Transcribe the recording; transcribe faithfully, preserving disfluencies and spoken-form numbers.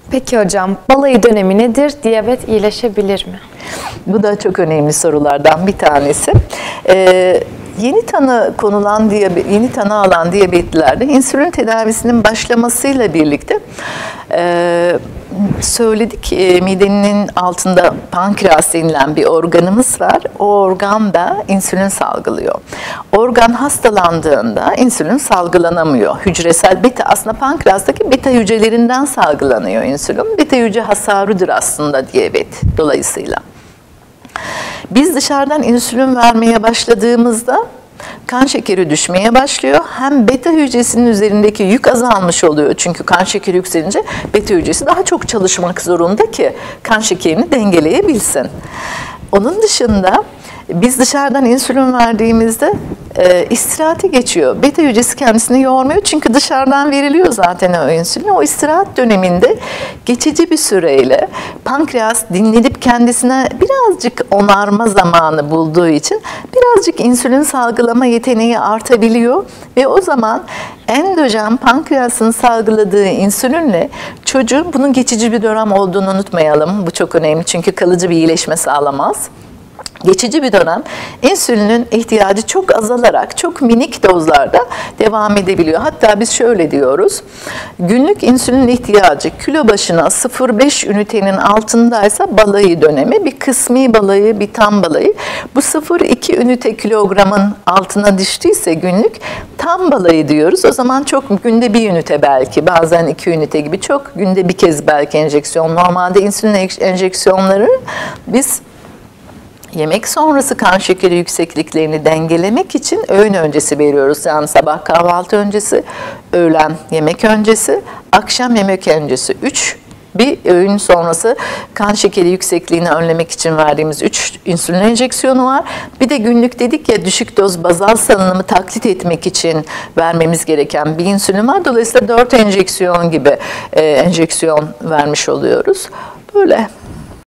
Peki hocam, balayı dönemi nedir? Diyabet iyileşebilir mi? Bu da çok önemli sorulardan bir tanesi. Ee, yeni tanı konulan diyabet, yeni tanı alan diyabetlilerde insülin tedavisinin başlamasıyla birlikte e, söyledik, e, midenin altında pankreas denilen bir organımız var. O organ da insülin salgılıyor. Organ hastalandığında insülin salgılanamıyor. Hücresel beta, aslında pankreastaki beta hücrelerinden salgılanıyor insülin. Beta hücre hasarıdır aslında diyabet dolayısıyla. Biz dışarıdan insülin vermeye başladığımızda kan şekeri düşmeye başlıyor. Hem beta hücresinin üzerindeki yük azalmış oluyor. Çünkü kan şekeri yükselince beta hücresi daha çok çalışmak zorunda ki kan şekerini dengeleyebilsin. Onun dışında biz dışarıdan insülin verdiğimizde e, istirahate geçiyor. Beta hücresi kendisini yormuyor çünkü dışarıdan veriliyor zaten o insülin. O istirahat döneminde geçici bir süreyle pankreas dinlenip kendisine birazcık onarma zamanı bulduğu için birazcık insülin salgılama yeteneği artabiliyor ve o zaman endojen pankreasın salgıladığı insülinle çocuğun, bunun geçici bir dönem olduğunu unutmayalım. Bu çok önemli çünkü kalıcı bir iyileşme sağlamaz. Geçici bir dönem insülinin ihtiyacı çok azalarak çok minik dozlarda devam edebiliyor. Hatta biz şöyle diyoruz, günlük insülin ihtiyacı kilo başına sıfır virgül beş ünitenin altındaysa balayı dönemi, bir kısmi balayı, bir tam balayı. Bu sıfır virgül iki ünite kilogramın altına düştüyse günlük tam balayı diyoruz. O zaman çok, günde bir ünite belki, bazen iki ünite gibi, çok günde bir kez belki enjeksiyon. Normalde insülin enjeksiyonları biz yemek sonrası kan şekeri yüksekliklerini dengelemek için öğün öncesi veriyoruz. Yani sabah kahvaltı öncesi, öğlen yemek öncesi, akşam yemek öncesi. Üç bir öğün sonrası kan şekeri yüksekliğini önlemek için verdiğimiz üç insülin enjeksiyonu var. Bir de günlük dedik ya, düşük doz bazal salınımı taklit etmek için vermemiz gereken bir insülin var. Dolayısıyla dört enjeksiyon gibi e, enjeksiyon vermiş oluyoruz. Böyle.